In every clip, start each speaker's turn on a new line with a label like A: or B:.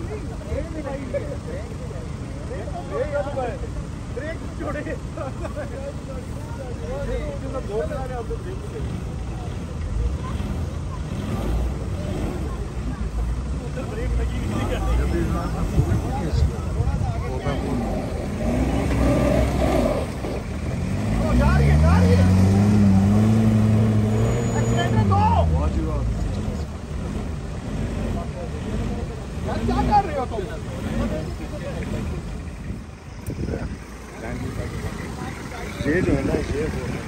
A: Break छोड़े break लगी क्या कर रहे हो तुम?
B: ये जो है ना ये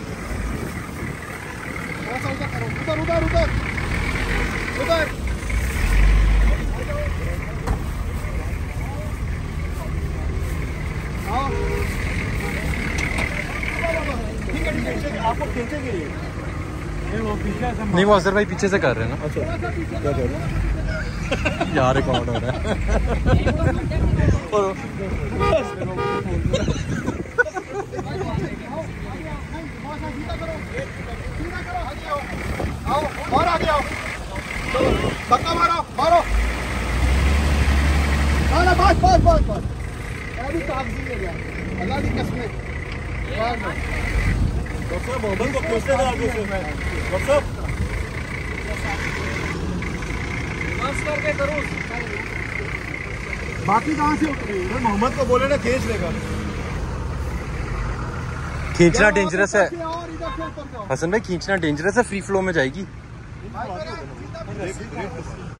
A: उधर उधर उधर उधर ठीक है आपको खींचेंगे
C: नहीं वो अजहर भाई पीछे से कर रहे हैं ना।
B: अच्छा क्या कर रहे हैं
C: यार रिकॉर्ड हो रहा है।
A: और आगे आओ, धक्का मारो मारो, बस बस बस बस अभी कागजी ले गया, अल्लाह की कसम।
B: डॉक्टर मोहम्मद को पूछते थे आगे से डॉक्टर
A: करके करो। बाकी कहाँ से उतरी?
B: मोहम्मद को बोले ना खींच लेगा।
C: खींचना डेंजरस है हसन भाई, खींचना डेंजरस है, फ्री फ्लो में जाएगी।